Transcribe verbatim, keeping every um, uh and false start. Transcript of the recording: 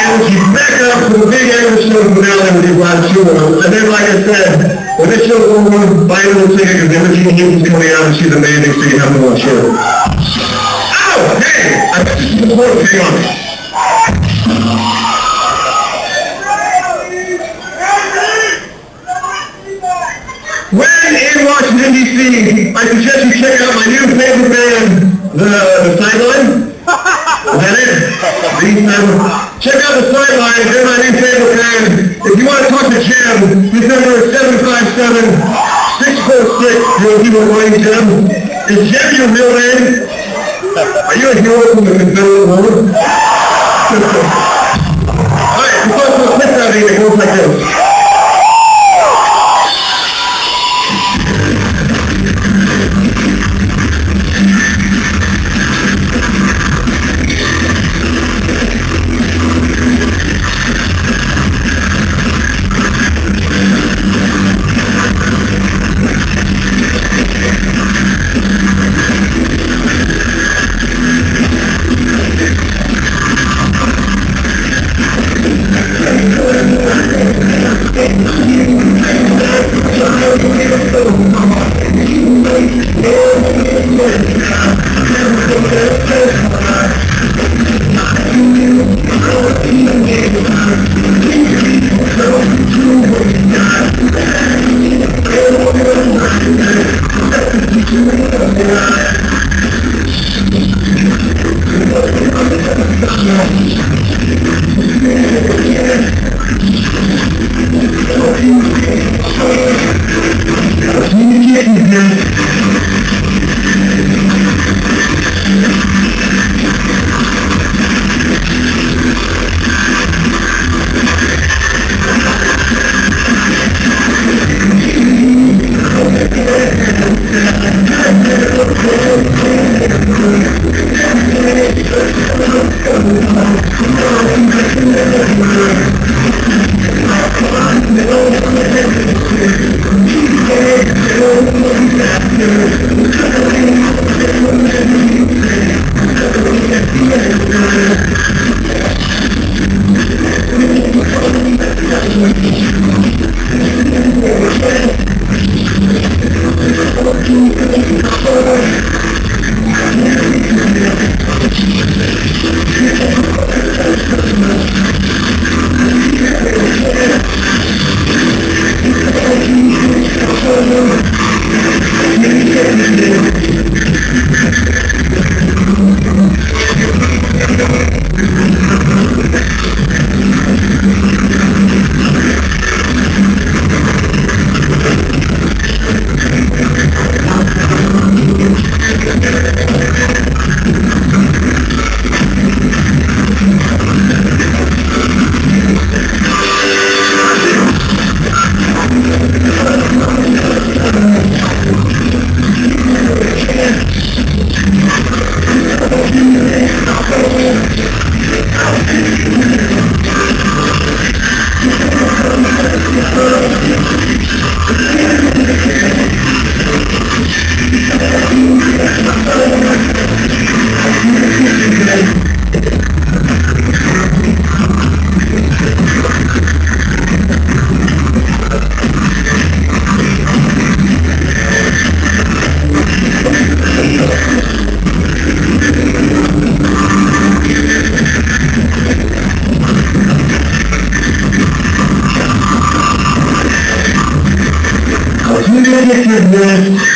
and she's back up for the big end of the show finale with these last two ones. And then, like I said, when this show's over, buy a little ticket because Imogene Heaton's coming out and she's amazing, so you have to watch her. Ow! Hey! I got this important thing on me. When in Washington, D C, I suggest you check out my new favorite band, the, the Sideline. Is that it? Check out the Sideline. They're my new favorite band. If you want to talk to Jim, his number is seven five seven, six four six. You'll keep on running, Jim. Is Jim your real name? Are you a hero from the Confederate War? All right, we're going to a clip out here that goes like this. This